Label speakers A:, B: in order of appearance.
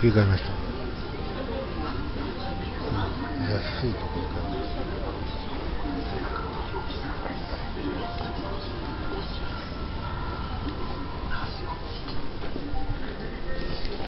A: 切り替えました。安いところから。